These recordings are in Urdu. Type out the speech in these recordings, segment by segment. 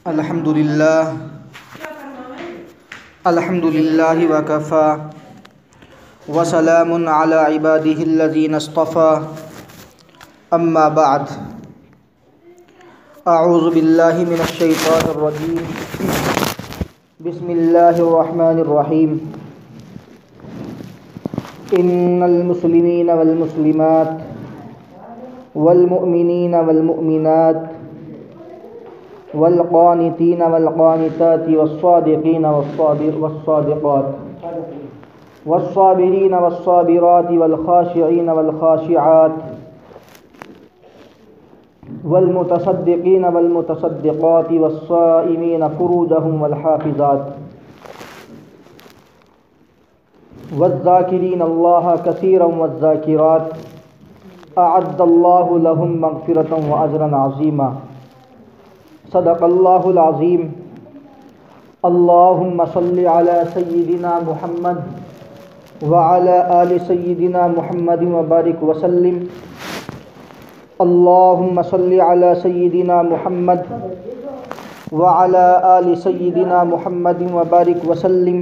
الحمد للہ وکفى وسلام علی عباده الذین اصطفى اما بعد اعوذ باللہ من الشیطان الرجیم بسم اللہ الرحمن الرحیم ان المسلمین والمسلمات والمؤمنین والمؤمنات والقانتين والقانتات والصادقين والصادقات والصابرين والصابرات والخاشعين والخاشعات والمتصدقين والمتصدقات والصائمين فروجهم والحافظات والذاكرين الله كثيرا والذاكرات أعد الله لهم مغفرة وأجرا عظيما صدق اللہ العظیم اللہم صلی علی سیدنا محمد وعلی آل سیدنا محمد وبارک وسلم اللہم صلی علی سیدنا محمد وعلی آل سیدنا محمد وبارک وسلم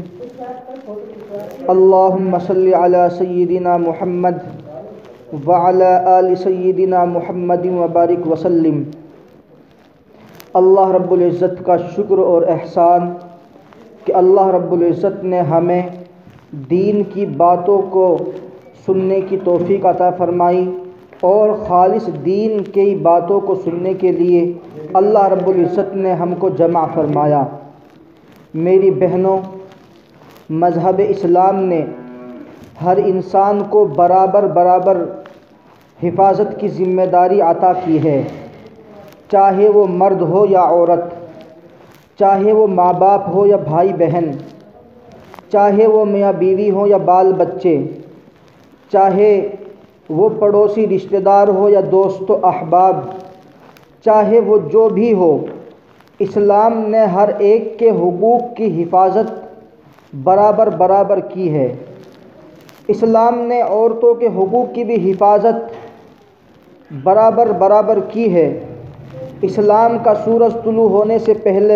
اللہم صلی علی سیدنا محمد وعلی آل سیدنا محمد وبارک وسلم۔ اللہ رب العزت کا شکر اور احسان کہ اللہ رب العزت نے ہمیں دین کی باتوں کو سننے کی توفیق عطا فرمائی اور خالص دین کی باتوں کو سننے کے لیے اللہ رب العزت نے ہم کو جمع فرمایا۔ میری بہنوں، مذہب اسلام نے ہر انسان کو برابر حفاظت کی ذمہ داری عطا کی ہے، چاہے وہ مرد ہو یا عورت، چاہے وہ ماں باپ ہو یا بھائی بہن، چاہے وہ میاں بیوی ہو یا بال بچے، چاہے وہ پڑوسی رشتہ دار ہو یا دوست و احباب، چاہے وہ جو بھی ہو، اسلام نے ہر ایک کے حقوق کی حفاظت برابر کی ہے۔ اسلام نے عورتوں کے حقوق کی بھی حفاظت برابر کی ہے۔ اسلام کا سورج طلوع ہونے سے پہلے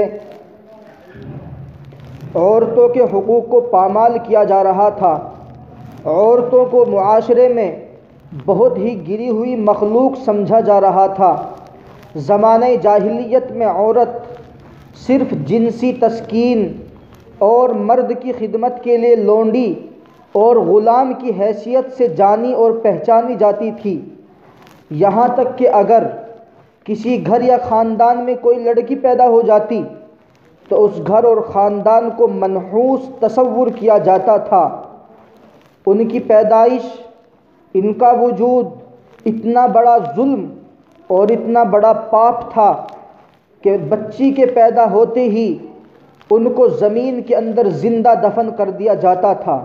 عورتوں کے حقوق کو پامال کیا جا رہا تھا۔ عورتوں کو معاشرے میں بہت ہی گری ہوئی مخلوق سمجھا جا رہا تھا۔ زمانہ جاہلیت میں عورت صرف جنسی تسکین اور مرد کی خدمت کے لیے لونڈی اور غلام کی حیثیت سے جانی اور پہچانی جاتی تھی، یہاں تک کہ اگر کسی گھر یا خاندان میں کوئی لڑکی پیدا ہو جاتی تو اس گھر اور خاندان کو منحوس تصور کیا جاتا تھا۔ ان کی پیدائش، ان کا وجود اتنا بڑا ظلم اور اتنا بڑا پاپ تھا کہ بچی کے پیدا ہوتے ہی ان کو زمین کے اندر زندہ دفن کر دیا جاتا تھا۔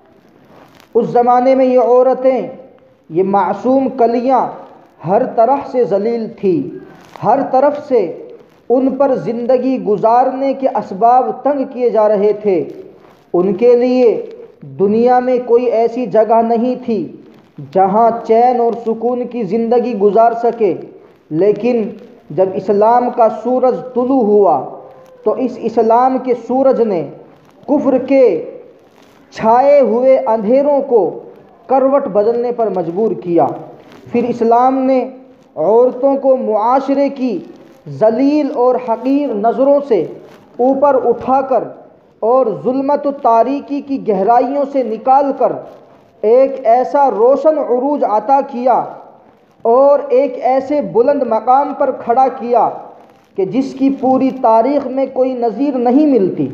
اس زمانے میں یہ عورتیں، یہ معصوم کلیاں ہر طرح سے ذلیل تھی، ہر طرف سے ان پر زندگی گزارنے کے اسباب تنگ کیے جا رہے تھے۔ ان کے لیے دنیا میں کوئی ایسی جگہ نہیں تھی جہاں چین اور سکون کی زندگی گزار سکے، لیکن جب اسلام کا سورج طلوع ہوا تو اس اسلام کے سورج نے کفر کے چھائے ہوئے اندھیروں کو کروٹ بدلنے پر مجبور کیا۔ پھر اسلام نے عورتوں کو معاشرے کی ذلیل اور حقیر نظروں سے اوپر اٹھا کر اور ظلمت و تاریکی کی گہرائیوں سے نکال کر ایک ایسا روشن عروج عطا کیا اور ایک ایسے بلند مقام پر کھڑا کیا کہ جس کی پوری تاریخ میں کوئی نظیر نہیں ملتی۔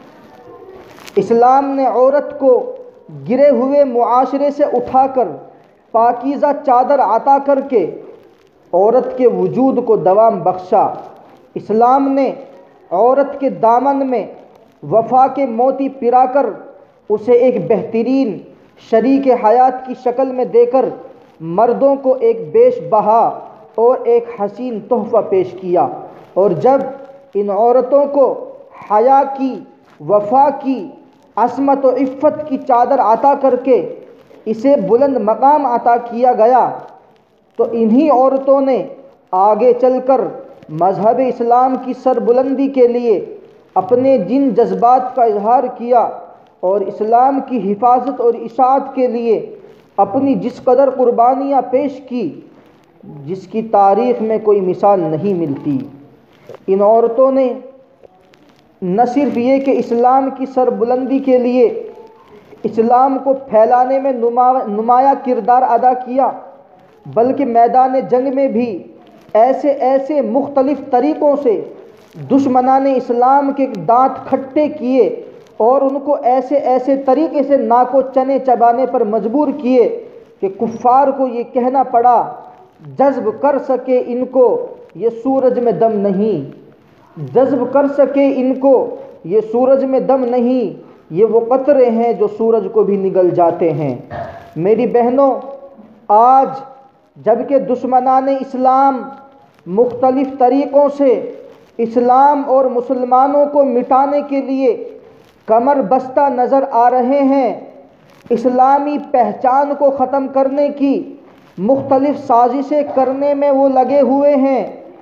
اسلام نے عورت کو گرے ہوئے معاشرے سے اٹھا کر پاکیزہ چادر عطا کر کے عورت کے وجود کو دوام بخشا۔ اسلام نے عورت کے دامن میں وفا کے موتی پرا کر اسے ایک بہترین شریک حیات کی شکل میں دے کر مردوں کو ایک بیش بہا اور ایک حسین تحفہ پیش کیا، اور جب ان عورتوں کو حیا کی، وفا کی، عصمت و عفت کی چادر عطا کر کے اسے بلند مقام عطا کیا گیا تو انہی عورتوں نے آگے چل کر مذہب اسلام کی سربلندی کے لیے اپنے جن جذبات کا اظہار کیا اور اسلام کی حفاظت اور اشاعت کے لیے اپنی جس قدر قربانیاں پیش کی، جس کی تاریخ میں کوئی مثال نہیں ملتی۔ ان عورتوں نے نہ صرف یہ کہ اسلام کی سربلندی کے لیے اسلام کو پھیلانے میں نمایاں کردار ادا کیا، بلکہ میدان جنگ میں بھی ایسے مختلف طریقوں سے دشمنان اسلام کے دانت کھٹے کیے اور ان کو ایسے طریقے سے ناک و چنے چبانے پر مجبور کیے کہ کفار کو یہ کہنا پڑا، جذب کر سکے ان کو یہ سورج میں دم نہیں، جذب کر سکے ان کو یہ سورج میں دم نہیں، یہ وہ قطرے ہیں جو سورج کو بھی نگل جاتے ہیں۔ میری بہنوں، آج جبکہ دشمنان اسلام مختلف طریقوں سے اسلام اور مسلمانوں کو مٹانے کے لیے کمر بستہ نظر آ رہے ہیں، اسلامی پہچان کو ختم کرنے کی مختلف سازشیں کرنے میں وہ لگے ہوئے ہیں،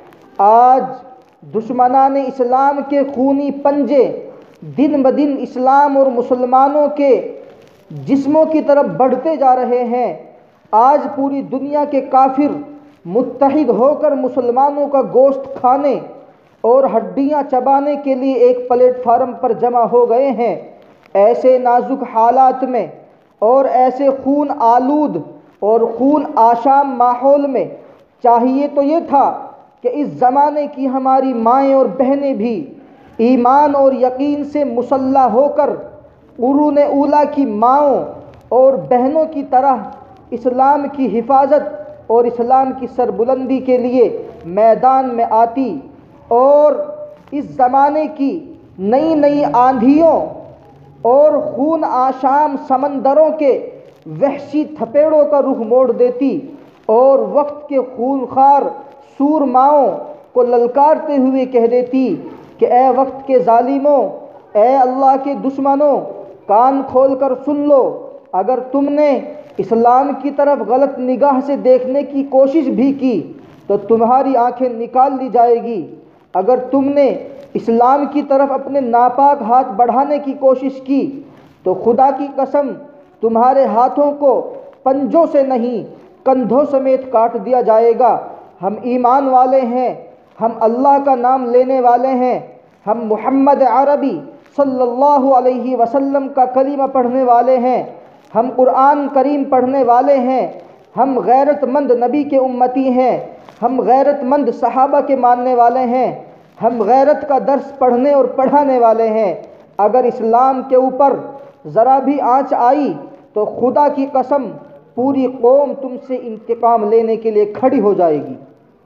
آج دشمنان اسلام کے خونی پنجے دن بدن اسلام اور مسلمانوں کے جسموں کی طرف بڑھتے جا رہے ہیں۔ آج پوری دنیا کے کافر متحد ہو کر مسلمانوں کا گوشت کھانے اور ہڈیاں چبانے کے لیے ایک پلیٹ فارم پر جمع ہو گئے ہیں۔ ایسے نازک حالات میں اور ایسے خون آلود اور خون آشام ماحول میں چاہیے تو یہ تھا کہ اس زمانے کی ہماری مائیں اور بہنیں بھی ایمان اور یقین سے مسلح ہو کر قرون اولیٰ کی ماؤں اور بہنوں کی طرح اسلام کی حفاظت اور اسلام کی سربلندی کے لیے میدان میں آتی اور اس زمانے کی نئی آندھیوں اور خون آشام سمندروں کے وحشی تھپیڑوں کا رخ موڑ دیتی اور وقت کے خونخوار سورماؤں کو للکارتے ہوئے کہہ دیتی کہ اے وقت کے ظالموں، اے اللہ کے دشمنوں، کان کھول کر سن لو، اگر تم نے اسلام کی طرف غلط نگاہ سے دیکھنے کی کوشش بھی کی تو تمہاری آنکھیں نکال لی جائے گی، اگر تم نے اسلام کی طرف اپنے ناپاک ہاتھ بڑھانے کی کوشش کی تو خدا کی قسم تمہارے ہاتھوں کو پنجوں سے نہیں کندھوں سمیت کاٹ دیا جائے گا۔ ہم ایمان والے ہیں، ہم اللہ کا نام لینے والے ہیں، ہم محمد عربی صلی اللہ علیہ وسلم کا کلمہ پڑھنے والے ہیں، ہم قرآن کریم پڑھنے والے ہیں، ہم غیرت مند نبی کے امتی ہیں، ہم غیرت مند صحابہ کے ماننے والے ہیں، ہم غیرت کا درس پڑھنے اور پڑھانے والے ہیں۔ اگر اسلام کے اوپر ذرا بھی آنچ آئی تو خدا کی قسم پوری قوم تم سے انتقام لینے کے لیے کھڑی ہو جائے گی۔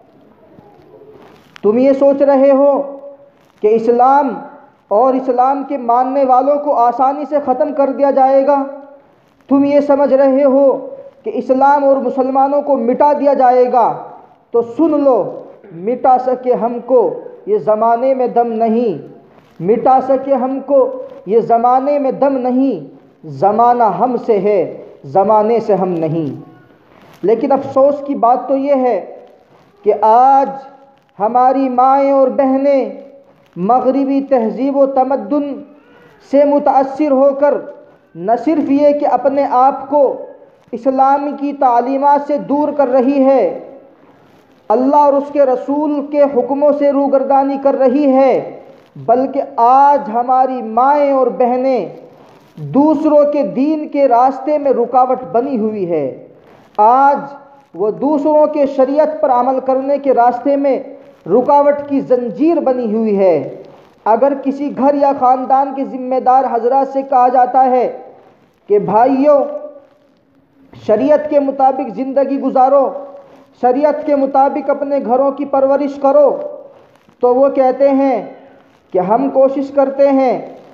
تم یہ سوچ رہے ہو کہ اسلام اور اسلام کے ماننے والوں کو آسانی سے ختم کر دیا جائے گا، تم یہ سمجھ رہے ہو کہ اسلام اور مسلمانوں کو مٹا دیا جائے گا، تو سن لو، مٹا سکے ہم کو یہ زمانے میں دم نہیں، مٹا سکے ہم کو یہ زمانے میں دم نہیں، زمانہ ہم سے ہے، زمانے سے ہم نہیں۔ لیکن افسوس کی بات تو یہ ہے کہ آج ہماری مائیں اور بہنیں مغربی تہذیب و تمدن سے متاثر ہو کر نہ صرف یہ کہ اپنے آپ کو اسلام کی تعلیمات سے دور کر رہی ہے، اللہ اور اس کے رسول کے حکموں سے روگردانی کر رہی ہے، بلکہ آج ہماری مائیں اور بہنیں دوسروں کے دین کے راستے میں رکاوٹ بنی ہوئی ہے۔ آج وہ دوسروں کے شریعت پر عمل کرنے کے راستے میں رکاوٹ کی زنجیر بنی ہوئی ہے۔ اگر کسی گھر یا خاندان کے ذمہ دار حضرات سے کہا جاتا ہے کہ بھائیوں شریعت کے مطابق زندگی گزارو، شریعت کے مطابق اپنے گھروں کی پرورش کرو، تو وہ کہتے ہیں کہ ہم کوشش کرتے ہیں،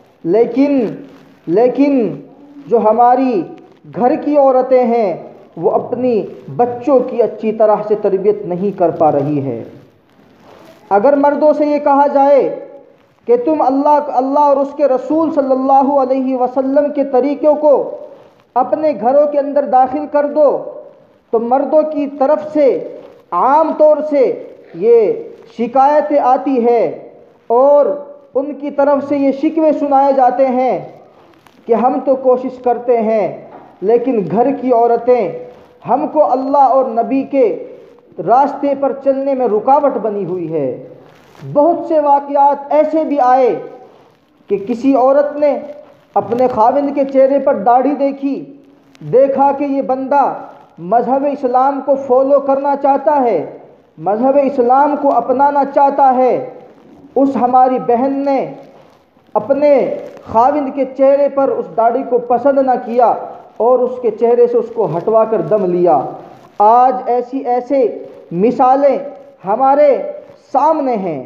لیکن جو ہماری گھر کی عورتیں ہیں وہ اپنی بچوں کی اچھی طرح سے تربیت نہیں کر پا رہی ہے۔ اگر مردوں سے یہ کہا جائے کہ تم اللہ اور اس کے رسول صلی اللہ علیہ وسلم کے طریقوں کو اپنے گھروں کے اندر داخل کر دو، تو مردوں کی طرف سے عام طور سے یہ شکایتیں آتی ہے اور ان کی طرف سے یہ شکوے سنائے جاتے ہیں کہ ہم تو کوشش کرتے ہیں لیکن گھر کی عورتیں ہم کو اللہ اور نبی کے راستے پر چلنے میں رکاوٹ بنی ہوئی ہے۔ بہت سے واقعات ایسے بھی آئے کہ کسی عورت نے اپنے خاوند کے چہرے پر داڑھی دیکھی، دیکھا کہ یہ بندہ مذہب اسلام کو فالو کرنا چاہتا ہے، مذہب اسلام کو اپنانا چاہتا ہے۔ اس ہماری بہن نے اپنے خاوند کے چہرے پر اس داڑھی کو پسند نہ کیا اور اس کے چہرے سے اس کو ہٹوا کر دم لیا۔ آج ایسے مثالیں ہمارے سامنے ہیں،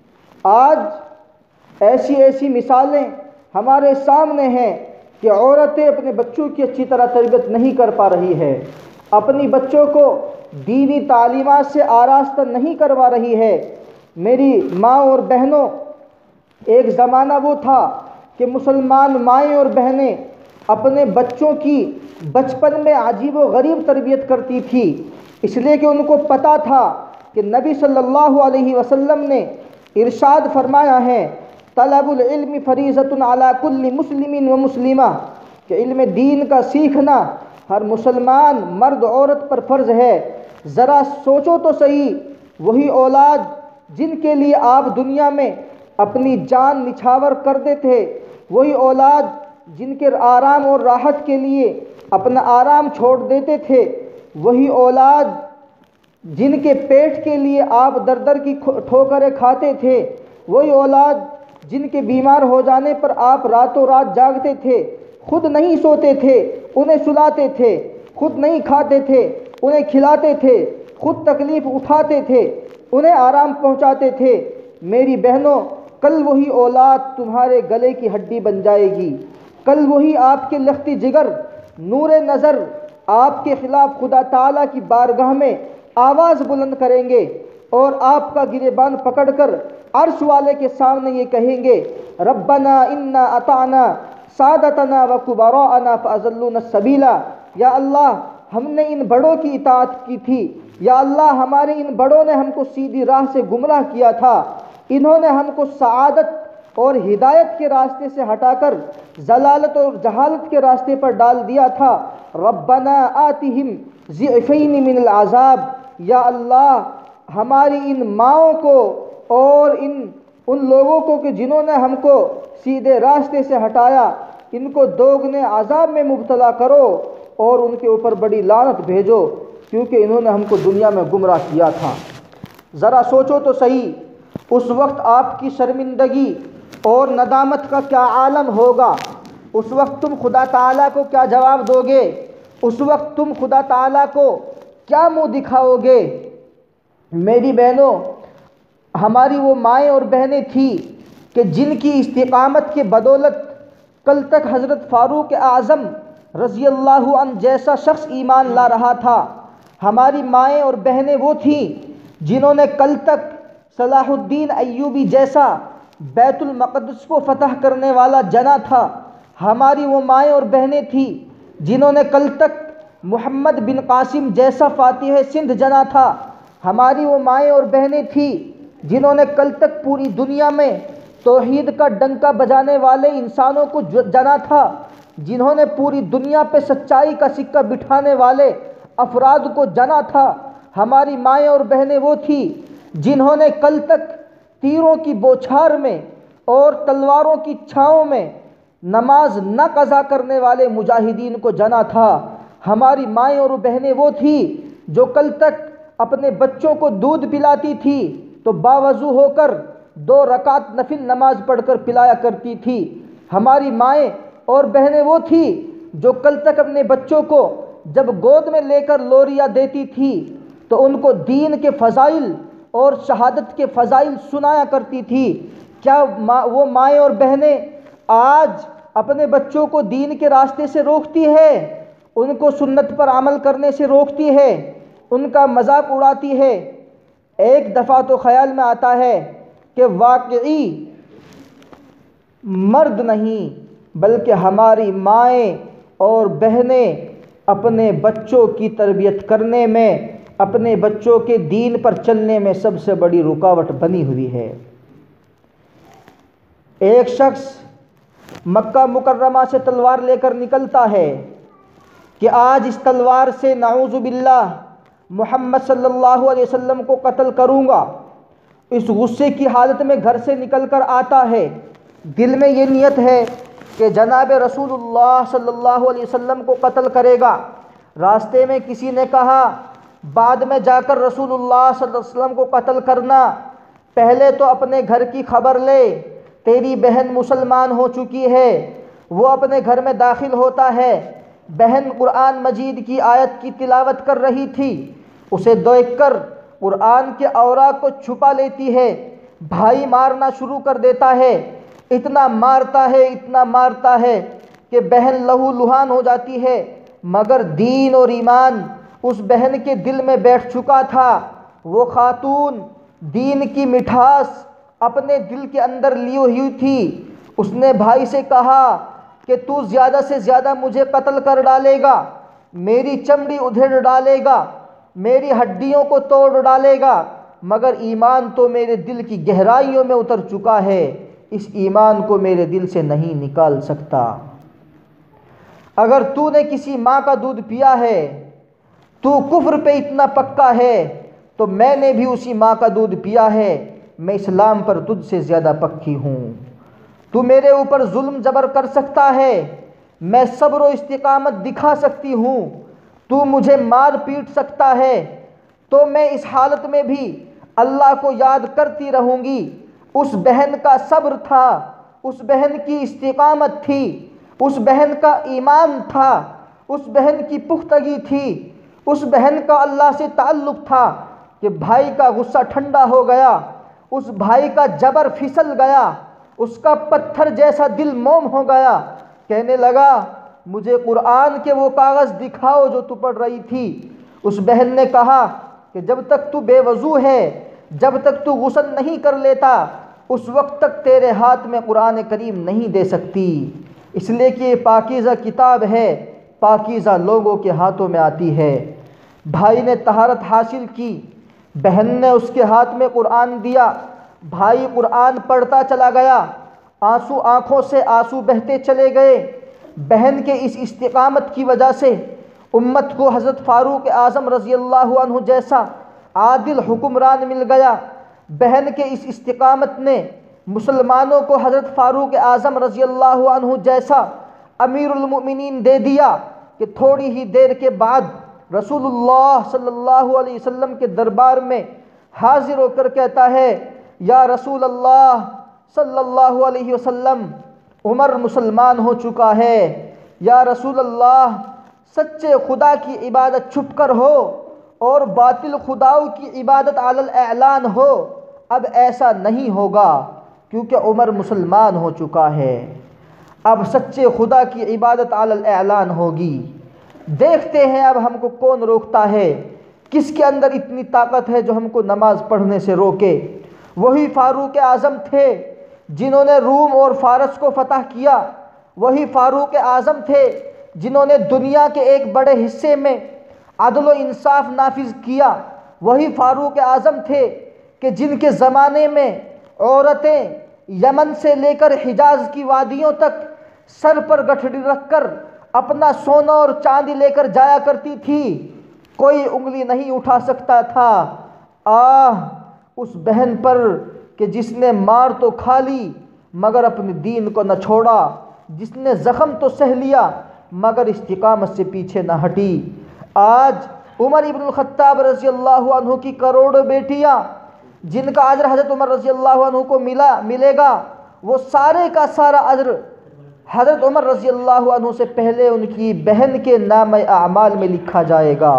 آج ایسی مثالیں ہمارے سامنے ہیں کہ عورتیں اپنے بچوں کی اچھی طرح تربیت نہیں کر پا رہی ہے، اپنی بچوں کو دینی تعلیمات سے آراستہ نہیں کروا رہی ہے۔ میری ماں اور بہنوں، ایک زمانہ وہ تھا کہ مسلمان مائیں اور بہنیں اپنے بچوں کی بچپن میں عجیب و غریب تربیت کرتی تھی، اس لیے کہ ان کو پتہ تھا کہ نبی صلی اللہ علیہ وسلم نے ارشاد فرمایا ہے، طلب العلم فریضۃ علی کل مسلم و مسلمہ، کہ علم دین کا سیکھنا ہر مسلمان مرد عورت پر فرض ہے۔ ذرا سوچو تو صحیح، وہی اولاد جن کے لیے آپ دنیا میں اپنی جان نچھاور کرتے تھے، وہی اولاد جن کے آرام اور راحت کے لیے اپنا آرام چھوڑ دیتے تھے، وہی اولاد جن کے پیٹ کے لیے آپ در در کی ٹھوکریں کھاتے تھے، وہی اولاد جن کے بیمار ہو جانے پر آپ راتوں رات جاگتے تھے، خود نہیں سوتے تھے انہیں سلاتے تھے، خود نہیں کھاتے تھے انہیں کھلاتے تھے، خود تکلیف اٹھاتے تھے انہیں آرام پہنچاتے تھے۔ میری بہنوں، کل وہی اولاد تمہارے گلے کی ہڈی بن جائے گی، کل وہی آپ کے لختی جگر نور نظر آپ کے خلاف خدا تعالیٰ کی بارگاہ میں آواز بلند کریں گے اور آپ کا گریبان پکڑ کر عرش والے کے سامنے یہ کہیں گے، ربنا انا اطعنا سادتنا وکبراءنا فاضلونا السبیل، یا اللہ ہم نے ان بڑوں کی اطاعت کی تھی، یا اللہ ہمارے ان بڑوں نے ہم کو سیدھی راہ سے گمراہ کیا تھا، انہوں نے ہم کو سعادت اور ہدایت کے راستے سے ہٹا کر ضلالت اور جہالت کے راستے پر ڈال دیا تھا، ربنا آتہم ضعفین من العذاب، یا اللہ ہماری ان ماؤں کو اور ان لوگوں کو کہ جنہوں نے ہم کو سیدھے راستے سے ہٹایا، ان کو دوگنے عذاب میں مبتلا کرو اور ان کے اوپر بڑی لعنت بھیجو، کیونکہ انہوں نے ہم کو دنیا میں گمراہ کیا تھا۔ ذرا سوچو تو صحیح، اس وقت آپ کی شرمندگی اور ندامت کا کیا عالم ہوگا، اس وقت تم خدا تعالیٰ کو کیا جواب دو گے، اس وقت تم خدا تعالیٰ کو کیا منہ دکھاؤ گے۔ میری بہنوں، ہماری وہ مائیں اور بہنیں تھیں کہ جن کی استقامت کے بدولت کل تک حضرت فاروق اعظم رضی اللہ عنہ جیسا شخص ایمان لا رہا تھا۔ ہماری مائیں اور بہنیں وہ تھیں جنہوں نے کل تک صلاح الدین ایوبی جیسا بیت المقدس کو فتح کرنے والا جنا تھا۔ ہماری وہ مائیں اور بہنیں تھیں جنہوں نے کل تک محمد بن قاسم جیسا فاتح سندھ جنا تھا۔ ہماری وہ مائیں اور بہنیں تھیں جنہوں نے کل تک پوری دنیا میں توحید کا ڈنکا بجانے والے انسانوں کو جنا تھا، جنہوں نے پوری دنیا پہ سچائی کا سکہ بٹھانے والے افراد کو جنا تھا۔ ہماری مائیں اور بہنیں وہ تھیں جنہوں نے کل تک تیروں کی بوچھار میں اور تلواروں کی چھاؤں میں نماز نہ قضا کرنے والے مجاہدین کو جنا تھا۔ ہماری مائیں اور بہنیں وہ تھیں جو کل تک اپنے بچوں کو دودھ پلاتی تھی تو باوضو ہو کر 2 رکعت نفل نماز پڑھ کر پلایا کرتی تھی۔ ہماری مائیں اور بہنیں وہ تھیں جو کل تک اپنے بچوں کو جب گود میں لے کر لوریاں دیتی تھی تو ان کو دین کے فضائل اور شہادت کے فضائل سنایا کرتی تھی۔ کیا وہ مائیں اور بہنیں آج اپنے بچوں کو دین کے راستے سے روکتی ہے، ان کو سنت پر عمل کرنے سے روکتی ہے، ان کا مذاق اڑاتی ہے؟ ایک دفعہ تو خیال میں آتا ہے کہ واقعی مرد نہیں بلکہ ہماری مائیں اور بہنیں اپنے بچوں کی تربیت کرنے میں اپنے بچوں کے دین پر چلنے میں سب سے بڑی رکاوٹ بنی ہوئی ہے۔ ایک شخص مکہ مکرمہ سے تلوار لے کر نکلتا ہے کہ آج اس تلوار سے نعوذ باللہ محمد صلی اللہ علیہ وسلم کو قتل کروں گا۔ اس غصے کی حالت میں گھر سے نکل کر آتا ہے، دل میں یہ نیت ہے کہ جناب رسول اللہ صلی اللہ علیہ وسلم کو قتل کرے گا۔ راستے میں کسی نے کہا بعد میں جا کر رسول اللہ صلی اللہ علیہ وسلم کو قتل کرنا، پہلے تو اپنے گھر کی خبر لے، تیری بہن مسلمان ہو چکی ہے۔ وہ اپنے گھر میں داخل ہوتا ہے، بہن قرآن مجید کی آیت کی تلاوت کر رہی تھی، اسے دیکھ کر قرآن کے اوراق کو چھپا لیتی ہے۔ بھائی مارنا شروع کر دیتا ہے، اتنا مارتا ہے کہ بہن لہو لہان ہو جاتی ہے، مگر دین اور ایمان اس بہن کے دل میں بیٹھ چکا تھا۔ وہ خاتون دین کی مٹھاس اپنے دل کے اندر لی ہوئی تھی۔ اس نے بھائی سے کہا کہ تو زیادہ سے زیادہ مجھے قتل کر ڈالے گا، میری چمڑی ادھیڑ ڈالے گا، میری ہڈیوں کو توڑ ڈالے گا، مگر ایمان تو میرے دل کی گہرائیوں میں اتر چکا ہے، اس ایمان کو میرے دل سے نہیں نکال سکتا۔ اگر تو نے کسی ماں کا دودھ پیا ہے، تو کفر پہ اتنا پکا ہے، تو میں نے بھی اسی ماں کا دودھ پیا ہے، میں اسلام پر تجھ سے زیادہ پکی ہوں۔ تو میرے اوپر ظلم جبر کر سکتا ہے، میں صبر و استقامت دکھا سکتی ہوں، تو مجھے مار پیٹ سکتا ہے، تو میں اس حالت میں بھی اللہ کو یاد کرتی رہوں گی۔ اس بہن کا صبر تھا، اس بہن کی استقامت تھی، اس بہن کا ایمان تھا، اس بہن کی پختگی تھی، اس بہن کا اللہ سے تعلق تھا کہ بھائی کا غصہ ٹھنڈا ہو گیا، اس بھائی کا جبر پھسل گیا، اس کا پتھر جیسا دل موم ہو گیا، کہنے لگا مجھے قرآن کے وہ کاغذ دکھاؤ جو تو پڑھ رہی تھی۔ اس بہن نے کہا کہ جب تک تو بے وضو ہے، جب تک تو غسل نہیں کر لیتا، اس وقت تک تیرے ہاتھ میں قرآن کریم نہیں دے سکتی، اس لیے کہ یہ پاکیزہ کتاب ہے، پاکیزہ لوگوں کے ہاتھوں میں آتی ہے۔ بھائی نے طہارت حاصل کی، بہن نے اس کے ہاتھ میں قرآن دیا، بھائی قرآن پڑھتا چلا گیا، آنکھوں سے آنسو بہتے چلے گئے۔ بہن کے اس استقامت کی وجہ سے امت کو حضرت فاروق اعظم رضی اللہ عنہ جیسا عادل حکمران مل گیا۔ بہن کے اس استقامت نے مسلمانوں کو حضرت فاروق اعظم رضی اللہ عنہ جیسا امیر المؤمنین دے دیا کہ تھوڑی ہی دیر کے بعد رسول اللہ صلی اللہ علیہ وسلم کے دربار میں حاضر ہو کر کہتا ہے یا رسول اللہ صلی اللہ علیہ وسلم، عمر مسلمان ہو چکا ہے، یا رسول اللہ سچے خدا کی عبادت چھپ کر ہو اور باطل خداؤں کی عبادت علی الاعلان ہو، اب ایسا نہیں ہوگا کیونکہ عمر مسلمان ہو چکا ہے، اب سچے خدا کی عبادت علی الاعلان ہوگی۔ دیکھتے ہیں اب ہم کو کون روکتا ہے، کس کے اندر اتنی طاقت ہے جو ہم کو نماز پڑھنے سے روکے۔ وہی فاروق اعظم تھے جنہوں نے روم اور فارس کو فتح کیا، وہی فاروق اعظم تھے جنہوں نے دنیا کے ایک بڑے حصے میں عدل و انصاف نافذ کیا، وہی فاروق اعظم تھے کہ جن کے زمانے میں عورتیں یمن سے لے کر حجاز کی وادیوں تک سر پر گٹھڑی رکھ کر اپنا سونا اور چاندی لے کر جایا کرتی تھی، کوئی انگلی نہیں اٹھا سکتا تھا۔ اس بہن پر کہ جس نے مار تو کھا لی مگر اپنے دین کو نہ چھوڑا، جس نے زخم تو سہ لیا مگر استقامت سے پیچھے نہ ہٹی۔ آج عمر ابن الخطاب رضی اللہ عنہ کی کروڑوں بیٹیاں جن کا اجر حضرت عمر رضی اللہ عنہ کو ملے گا، وہ سارے کا سارا اجر حضرت عمر رضی اللہ عنہ سے پہلے ان کی بہن کے نام اعمال میں لکھا جائے گا۔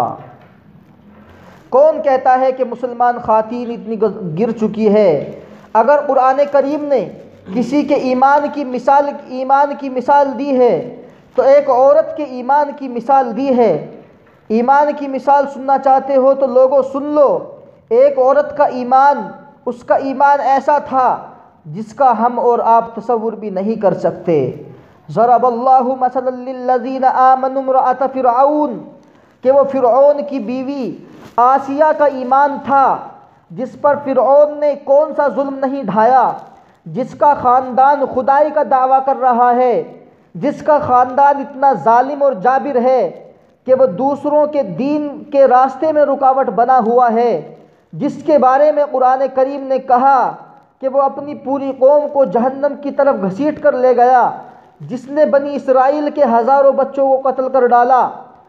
کون کہتا ہے کہ مسلمان خواتین اتنی گر چکی ہے؟ اگر قرآن کریم نے کسی کے ایمان کی مثال دی ہے تو ایک عورت کے ایمان کی مثال دی ہے۔ ایمان کی مثال سننا چاہتے ہو تو لوگوں سن لو۔ ایک عورت کا ایمان، اس کا ایمان ایسا تھا جس کا ہم اور آپ تصور بھی نہیں کر سکتے۔ ضرب اللہ مثلا للذین آمنوا امرأۃ فرعون کہ وہ فرعون کی بیوی آسیہ کا ایمان تھا، جس پر فرعون نے کون سا ظلم نہیں ڈھایا، جس کا خاندان خدائی کا دعویٰ کر رہا ہے، جس کا خاندان اتنا ظالم اور جابر ہے کہ وہ دوسروں کے دین کے راستے میں رکاوٹ بنا ہوا ہے، جس کے بارے میں قرآن کریم نے کہا کہ وہ اپنی پوری قوم کو جہنم کی طرف گھسیٹ کر لے گیا، جس نے بنی اسرائیل کے ہزاروں بچوں کو قتل کر ڈالا،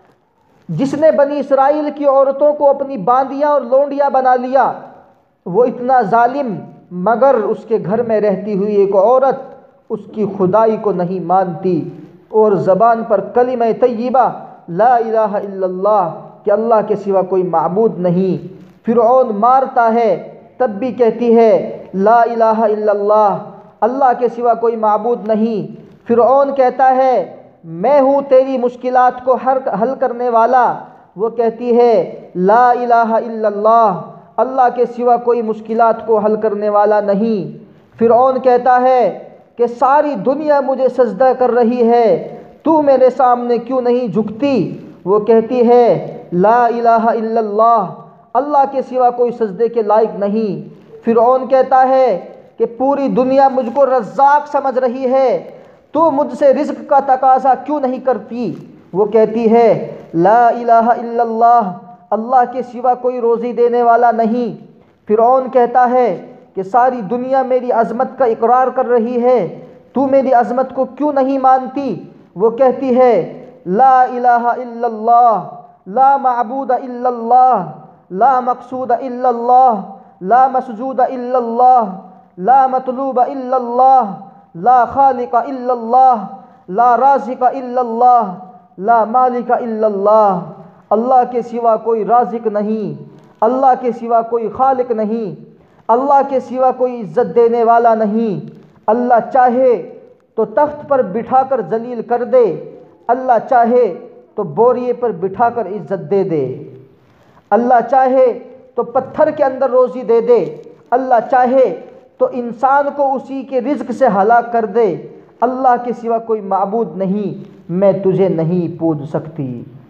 جس نے بنی اسرائیل کی عورتوں کو اپنی باندیاں اور لونڈیاں بنا لیا، وہ اتنا ظالم، مگر اس کے گھر میں رہتی ہوئی ایک عورت اس کی خدائی کو نہیں مانتی اور زبان پر کلمہ طیبہ لا الہ الا اللہ کہ اللہ کے سوا کوئی معبود نہیں۔ فرعون مارتا ہے تب بھی کہتی ہے لا الہ الا اللہ، اللہ کے سوا کوئی معبود نہیں۔ فرعون کہتا ہے میں ہوں تیری مشکلات کو حل کرنے والا، وہ کہتی ہے لا الہ الا اللہ، اللہ کے سوا کوئی مشکلات کو حل کرنے والا نہیں۔ فرعون کہتا ہے کہ ساری دنیا مجھے سجدہ کر رہی ہے، تو میرے سامنے کیوں نہیں جھکتی؟ وہ کہتی ہے لا الہ الا اللہ، اللہ کے سوا کوئی سجدے کے لائق نہیں۔ فرعون کہتا ہے کہ پوری دنیا مجھ کو رزاق سمجھ رہی ہے، تو مجھ سے رزق کا تقاضا کیوں نہیں کرتی؟ وہ کہتی ہے لا الہ الا اللہ، اللہ کے سوا کوئی روزی دینے والا نہیں۔ فرعون کہتا ہے کہ ساری دنیا میری عظمت کا اقرار کر رہی ہے، تو میری عظمت کو کیوں نہیں مانتی؟ وہ کہتی ہے لا الہ الا اللہ، لا معبود الا اللہ، لا مقصود الا اللہ، لا مسجود الا اللہ، لا مطلوب الا اللہ، لا خالق الا اللہ، لا رازق الا اللہ، لا مالک الا اللہ۔ اللہ کے سوا کوئی رازق نہیں، اللہ کے سوا کوئی خالق نہیں، اللہ کے سوا کوئی عزت دینے والا نہیں۔ اللہ چاہے تو تخت پر بٹھا کر ذلیل کر دے، اللہ چاہے تو بوریے پر بٹھا کر عزت دے دے، اللہ چاہے تو پتھر کے اندر روزی دے دے، اللہ چاہے تو انسان کو اسی کے رزق سے ہلاک کر دے۔ اللہ کے سوا کوئی معبود نہیں، میں تجھے نہیں پوج سکتی۔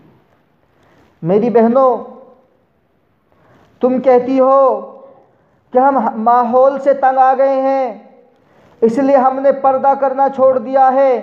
میری بہنوں، تم کہتی ہو کہ ہم ماحول سے تنگ آ گئے ہیں، اس لیے ہم نے پردہ کرنا چھوڑ دیا ہے۔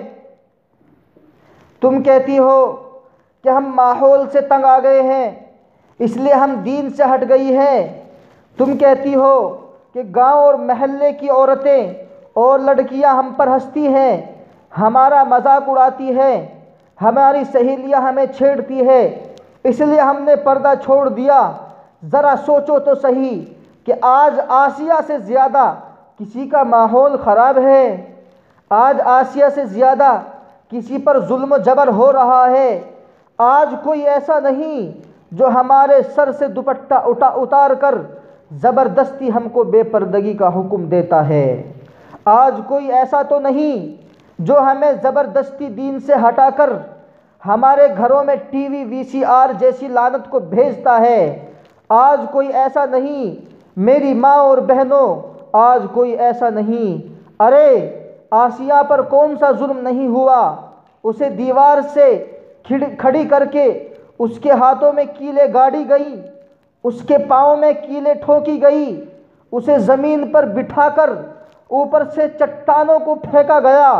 تم کہتی ہو کہ ہم ماحول سے تنگ آ گئے ہیں، اس لیے ہم دین سے ہٹ گئی ہیں۔ تم کہتی ہو کہ گاؤں اور محلے کی عورتیں اور لڑکیاں ہم پر ہنستی ہیں، ہمارا مذاق اڑاتی ہیں، ہماری سہیلیاں ہمیں چھیڑتی ہے، اس لیے ہم نے پردہ چھوڑ دیا۔ ذرا سوچو تو صحیح کہ آج آسیہ سے زیادہ کسی کا ماحول خراب ہے؟ آج آسیہ سے زیادہ کسی پر ظلم و جبر ہو رہا ہے؟ آج کوئی ایسا نہیں جو ہمارے سر سے دوپٹہ اتار کر زبردستی ہم کو بے پردگی کا حکم دیتا ہے۔ آج کوئی ایسا تو نہیں جو ہمیں زبردستی دین سے ہٹا کر ہمارے گھروں میں ٹی وی VCR جیسی لعنت کو بھیجتا ہے۔ آج کوئی ایسا نہیں میری ماں اور بہنوں، آج کوئی ایسا نہیں۔ ارے آسیہ پر کون سا ظلم نہیں ہوا؟ اسے دیوار سے کھڑی کر کے اس کے ہاتھوں میں کیلیں گاڑی گئی، اس کے پاؤں میں کیلیں ٹھوکی گئی، اسے زمین پر بٹھا کر اوپر سے چٹانوں کو پھینکا گیا،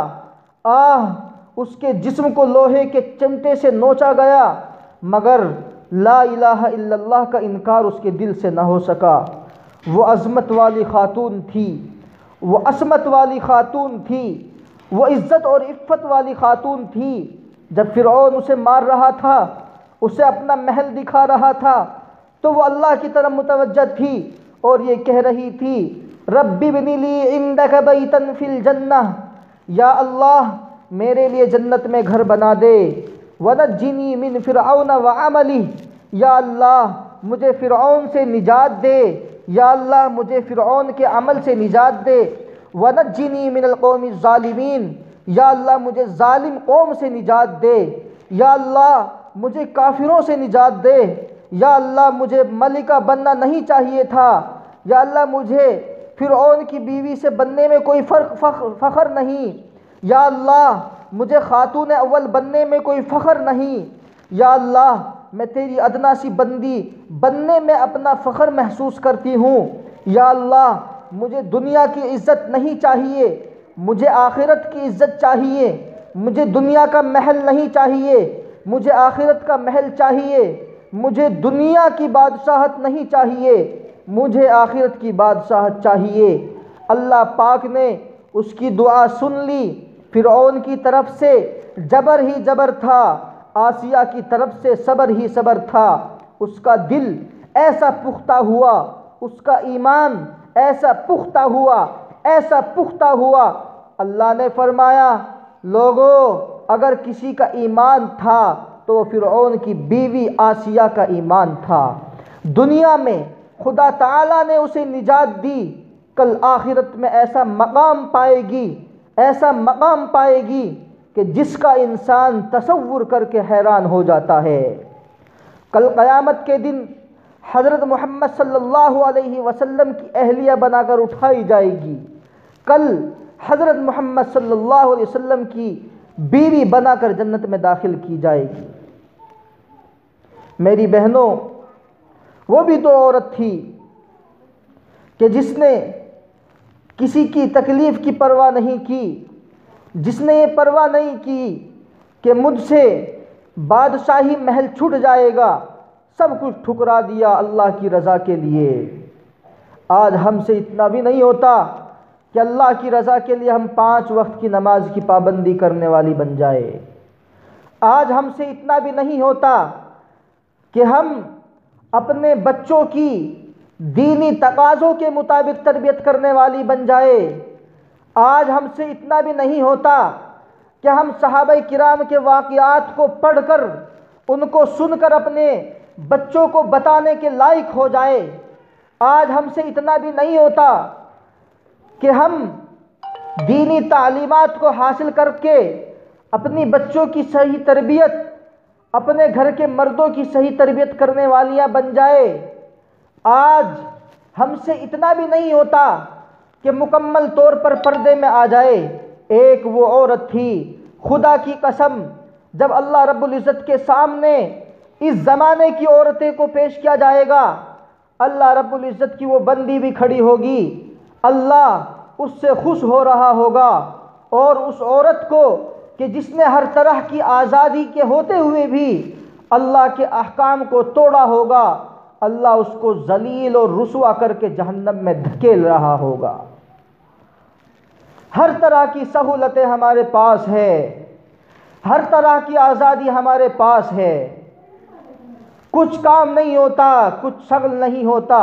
اس کے جسم کو لوہے کے چمٹے سے نوچا گیا، مگر لا الہ الا اللہ کا انکار اس کے دل سے نہ ہو سکا۔ وہ عظمت والی خاتون تھی، وہ عصمت والی خاتون تھی، وہ عزت اور عفت والی خاتون تھی۔ جب فرعون اسے مار رہا تھا، اسے اپنا محل دکھا رہا تھا، تو وہ اللہ کی طرف متوجہ تھی اور یہ کہہ رہی تھی رب ابن لی عندک بیتا فی الجنہ، یا اللہ میرے لیے جنت میں گھر بنا دے، ونجنی من فرعون وعملہ، یا اللہ مجھے فرعون سے نجات دے، یا اللہ مجھے فرعون کے عمل سے نجات دے، ونجنی من القوم الظالمین، یا اللہ مجھے ظالم قوم سے نجات دے، یا اللہ مجھے کافروں سے نجات دے، یا اللہ مجھے ملکہ بننا نہیں چاہیے تھا، یا اللہ مجھے فرعون کی بیوی سے بننے میں کوئی فخر نہیں، یا اللہ مجھے خاتون اول بننے میں کوئی فخر نہیں، یا اللہ میں تیری ادنا سی بندی بننے میں اپنا فخر محسوس کرتی ہوں۔ یا اللہ مجھے دنیا کی عزت نہیں چاہیے، مجھے آخرت کی عزت چاہیے۔ مجھے دنیا کا محل نہیں چاہیے، مجھے آخرت کا محل چاہیے۔ مجھے دنیا کی بادشاہت نہیں چاہیے، مجھے آخرت کی بادشاہت چاہیے۔ اللہ پاک نے اس کی دعا سن لی۔ فرعون کی طرف سے جبر ہی جبر تھا، آسیہ کی طرف سے صبر ہی صبر تھا۔ اس کا دل ایسا پختہ ہوا، اس کا ایمان ایسا پختہ ہوا، ایسا پختہ ہوا۔ اللہ نے فرمایا لوگو اگر کسی کا ایمان تھا تو وہ فرعون کی بیوی آسیہ کا ایمان تھا۔ دنیا میں خدا تعالیٰ نے اسے نجات دی، کل آخرت میں ایسا مقام پائے گی، ایسا مقام پائے گی کہ جس کا انسان تصور کر کے حیران ہو جاتا ہے۔ کل قیامت کے دن حضرت محمد صلی اللہ علیہ وسلم کی اہلیہ بنا کر اٹھائی جائے گی۔ کل حضرت محمد صلی اللہ علیہ وسلم کی بیوی بنا کر جنت میں داخل کی جائے گی۔ میری بہنوں، وہ بھی تو عورت تھی کہ جس نے کسی کی تکلیف کی پرواہ نہیں کی، جس نے یہ پرواہ نہیں کی کہ مجھ سے بادشاہی محل چھٹ جائے گا، سب کچھ ٹھکرا دیا اللہ کی رضا کے لیے۔ آج ہم سے اتنا بھی نہیں ہوتا کہ اللہ کی رضا کے لیے ہم 5 وقت کی نماز کی پابندی کرنے والی بن جائے۔ آج ہم سے اتنا بھی نہیں ہوتا کہ ہم اپنے بچوں کی دینی تقاضوں کے مطابق تربیت کرنے والی بن جائے۔ آج ہم سے اتنا بھی نہیں ہوتا کہ ہم صحابہ کرام کے واقعات کو پڑھ کر ان کو سن کر اپنے بچوں کو بتانے کے لائق ہو جائے۔ آج ہم سے اتنا بھی نہیں ہوتا کہ ہم دینی تعلیمات کو حاصل کر کے اپنی بچوں کی صحیح تربیت، اپنے گھر کے مردوں کی صحیح تربیت کرنے والیاں بن جائے۔ آج ہم سے اتنا بھی نہیں ہوتا کہ مکمل طور پر پردے میں آ جائے۔ ایک وہ عورت تھی، خدا کی قسم جب اللہ رب العزت کے سامنے اس زمانے کی عورتیں کو پیش کیا جائے گا، اللہ رب العزت کی وہ بندی بھی کھڑی ہوگی، اللہ اس سے خوش ہو رہا ہوگا، اور اس عورت کو کہ جس نے ہر طرح کی آزادی کے ہوتے ہوئے بھی اللہ کے احکام کو توڑا ہوگا، اللہ اس کو ذلیل اور رسوا کر کے جہنم میں دھکیل رہا ہوگا۔ ہر طرح کی سہولتیں ہمارے پاس ہے، ہر طرح کی آزادی ہمارے پاس ہے، کچھ کام نہیں ہوتا، کچھ شغل نہیں ہوتا۔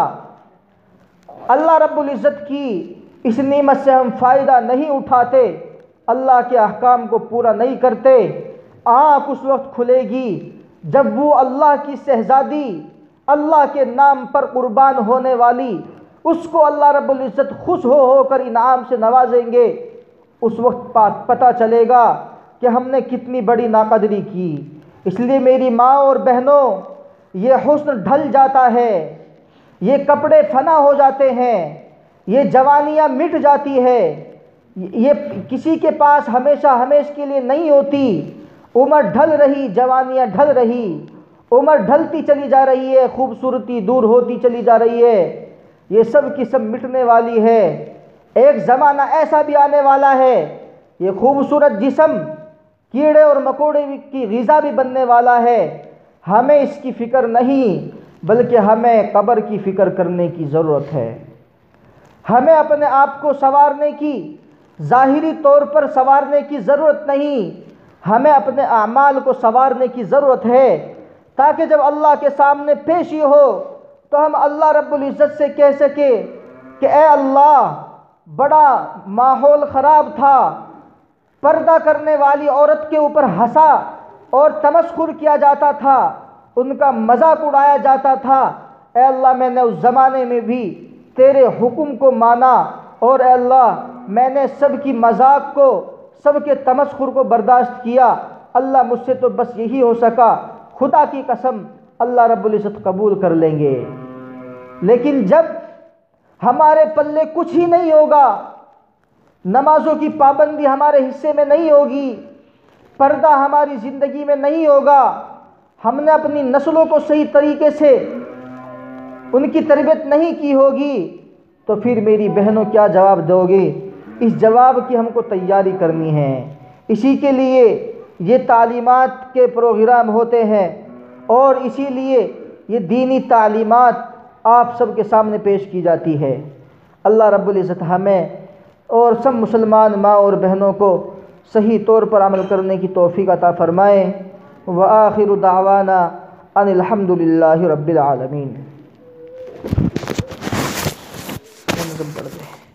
اللہ رب العزت کی اس نعمت سے ہم فائدہ نہیں اٹھاتے، اللہ کے احکام کو پورا نہیں کرتے۔ آنکھ اس وقت کھلے گی جب وہ اللہ کی شہزادی، اللہ کے نام پر قربان ہونے والی، اس کو اللہ رب العزت خوش ہو کر انعام سے نوازیں گے۔ اس وقت پتہ چلے گا کہ ہم نے کتنی بڑی ناقدری کی۔ اس لیے میری ماں اور بہنوں، یہ حسن ڈھل جاتا ہے، یہ کپڑے فنا ہو جاتے ہیں، یہ جوانیاں مٹ جاتی ہے، یہ کسی کے پاس ہمیشہ ہمیشہ کے لیے نہیں ہوتی۔ عمر ڈھل رہی، جوانیاں ڈھل رہی، عمر ڈھلتی چلی جا رہی ہے، خوبصورتی دور ہوتی چلی جا رہی ہے، یہ سب کی سب مٹنے والی ہے۔ ایک زمانہ ایسا بھی آنے والا ہے، یہ خوبصورت جسم کیڑے اور مکوڑے کی غذا بھی بننے والا ہے۔ ہمیں اس کی فکر نہیں، بلکہ ہمیں قبر کی فکر کرنے کی ضرورت ہے۔ ہمیں اپنے آپ کو سنوارنے کی، ظاہری طور پر سنوارنے کی ضرورت نہیں، ہمیں اپنے اعمال کو سنوارنے کی ضرورت ہے، تاکہ جب اللہ کے سامنے پیشی ہو تو ہم اللہ رب العزت سے کہہ سکیں کہ اے اللہ، بڑا ماحول خراب تھا، پردہ کرنے والی عورت کے اوپر ہنسا اور تمسخر کیا جاتا تھا، ان کا مذاق اڑایا جاتا تھا۔ اے اللہ، میں نے اس زمانے میں بھی تیرے حکم کو مانا، اور اے اللہ میں نے سب کی مذاق کو، سب کے تمسخر کو برداشت کیا۔ اللہ مجھ سے تو بس یہی ہو سکا، خدا کی قسم اللہ رب العزت قبول کر لیں گے۔ لیکن جب ہمارے پلے کچھ ہی نہیں ہوگا، نمازوں کی پابندی ہمارے حصے میں نہیں ہوگی، پردہ ہماری زندگی میں نہیں ہوگا، ہم نے اپنی نسلوں کو صحیح طریقے سے ان کی تربیت نہیں کی ہوگی تو پھر میری بہنوں کیا جواب دو گے؟ اس جواب کی ہم کو تیاری کرنی ہے۔ اسی کے لیے یہ تعلیمات کے پروگرام ہوتے ہیں اور اسی لیے یہ دینی تعلیمات آپ سب کے سامنے پیش کی جاتی ہے۔ اللہ رب العزت ہمیں اور سب مسلمان ماں اور بہنوں کو صحیح طور پر عمل کرنے کی توفیق عطا فرمائے۔ وآخر دعوانا ان الحمد للہ رب العالمین۔